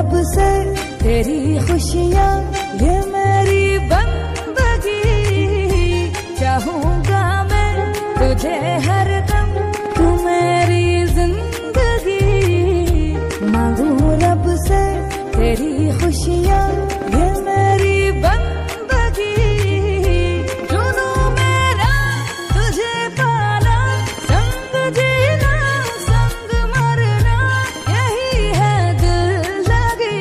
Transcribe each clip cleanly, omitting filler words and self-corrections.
रब से तेरी खुशियाँ ये मेरी बंदगी, चाहूँगा मैं तुझे हरदम तू मेरी जिंदगी। मांगू रब से तेरी खुशियाँ ये मेरी बंदगी, जुनू मेरा तुझे पाना, संग जीना संग मरना यही है दिल लगी।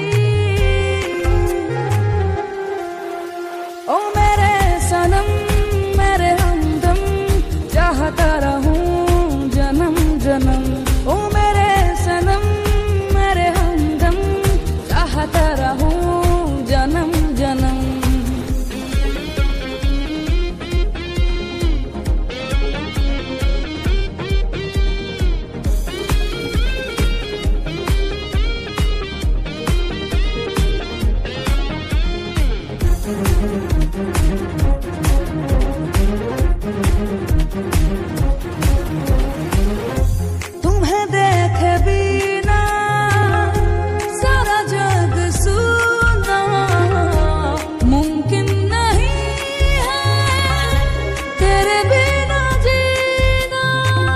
ओ मेरे सनम मेरे हमदम, चाहता रहूं जन्म जन्म। ओ मेरे सनम मेरे हमदम, चाहता रहूं जन्म जन्म। तुम्हें देखे बिना सारा जग सुना, मुमकिन नहीं है तेरे बिना जीना।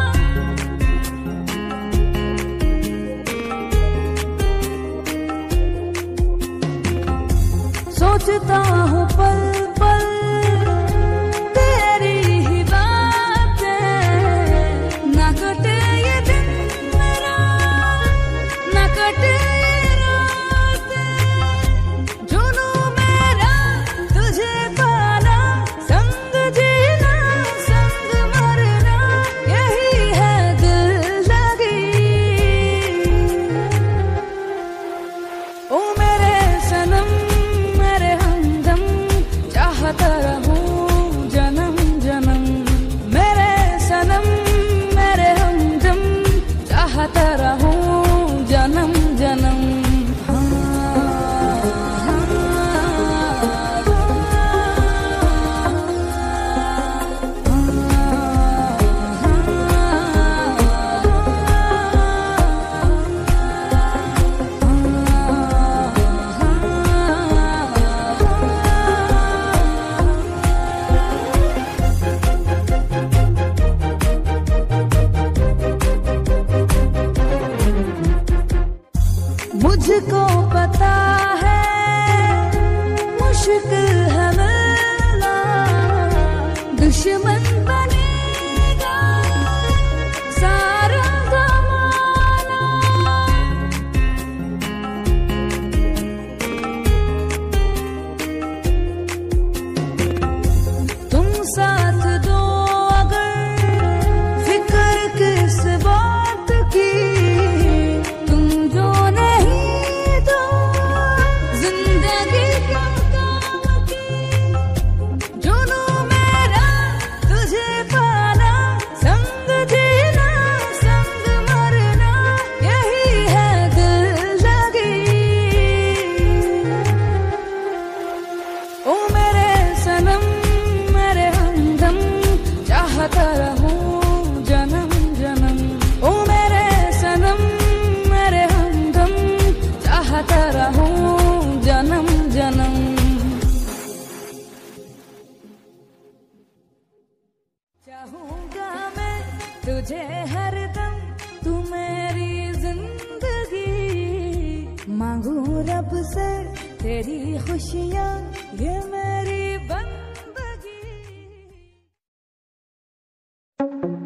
सोचता हूँ पल पल तेरी ही बातें, ना कटे ये दिन मेरा, ना कटे ये रातें। जुनू मेरा तुझे पाना, संग जीना संग मरना यही है दिल लगी। ओ मेरे सनम मेरे हमदम, चाहता रहूं जन्म जन्म। मेरे सनम मेरे हमदम, चाहता रहूं जन्म जन्म। मुझको पता है मुश्किल है मिलना, दुश्मन बनेगा सारा ज़माना। तुम साथ दो अगर फिक्र किस बात की, तुम जो नहीं तो जिंदगी कम काम की। जुनू मेरा तुझे पाना, संग जीना संग मरना यही है दिल लगी। ओ मेरे सनम मेरे हमदम, चाहता रहूं जन्म जन्म। ओ मेरे सनम मेरे हमदम, चाहता रहूं जन्म जन्म। चाहूँगा मैं तुझे हरदम तू मेरी जिंदगी। मांगू रब से तेरी खुशियाँ ये मेरी बंदगी।